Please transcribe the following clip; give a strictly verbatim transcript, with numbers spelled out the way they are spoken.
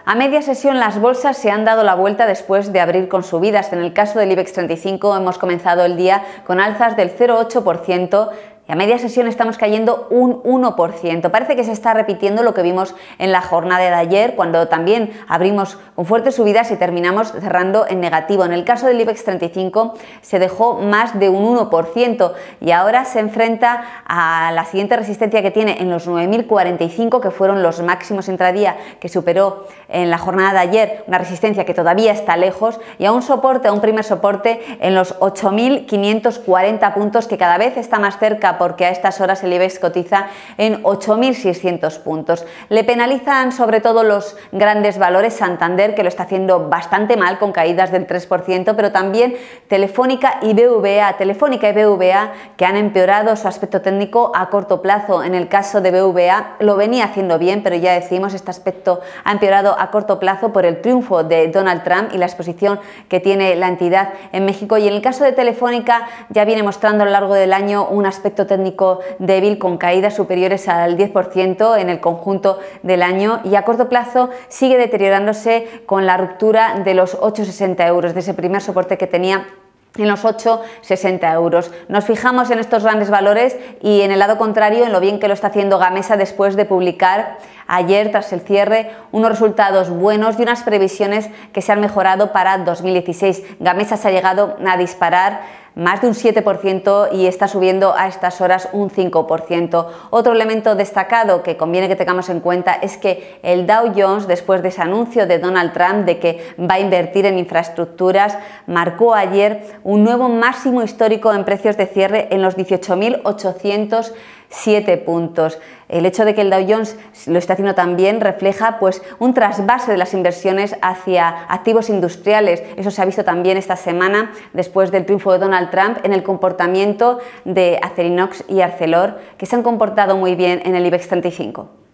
A media sesión las bolsas se han dado la vuelta después de abrir con subidas. En el caso del IBEX treinta y cinco hemos comenzado el día con alzas del cero coma ocho por ciento. Y a media sesión estamos cayendo un uno por ciento. Parece que se está repitiendo lo que vimos en la jornada de ayer, cuando también abrimos con fuertes subidas y terminamos cerrando en negativo. En el caso del IBEX treinta y cinco se dejó más de un uno por ciento y ahora se enfrenta a la siguiente resistencia que tiene en los nueve mil cuarenta y cinco, que fueron los máximos intradía que superó en la jornada de ayer, una resistencia que todavía está lejos, y a un soporte, a un primer soporte en los ocho mil quinientos cuarenta puntos, que cada vez está más cerca, porque a estas horas el IBEX cotiza en ocho mil seiscientos puntos. Le penalizan sobre todo los grandes valores, Santander, que lo está haciendo bastante mal con caídas del tres por ciento, pero también Telefónica y B V A. Telefónica y B V A que han empeorado su aspecto técnico a corto plazo. En el caso de B V A lo venía haciendo bien, pero ya decimos, este aspecto ha empeorado a corto plazo por el triunfo de Donald Trump y la exposición que tiene la entidad en México. Y en el caso de Telefónica ya viene mostrando a lo largo del año un aspecto técnico débil, con caídas superiores al diez por ciento en el conjunto del año, y a corto plazo sigue deteriorándose con la ruptura de los ocho coma sesenta euros, de ese primer soporte que tenía en los ocho coma sesenta euros. Nos fijamos en estos grandes valores y en el lado contrario en lo bien que lo está haciendo Gamesa después de publicar ayer, tras el cierre, unos resultados buenos y unas previsiones que se han mejorado para dos mil dieciséis. Gamesa se ha llegado a disparar más de un siete por ciento y está subiendo a estas horas un cinco por ciento. Otro elemento destacado que conviene que tengamos en cuenta es que el Dow Jones, después de ese anuncio de Donald Trump de que va a invertir en infraestructuras, marcó ayer un nuevo máximo histórico en precios de cierre en los dieciocho mil ochocientos siete puntos. El hecho de que el Dow Jones lo esté haciendo también refleja pues un trasvase de las inversiones hacia activos industriales. Eso se ha visto también esta semana después del triunfo de Donald Trump en el comportamiento de Acerinox y Arcelor, que se han comportado muy bien en el IBEX treinta y cinco.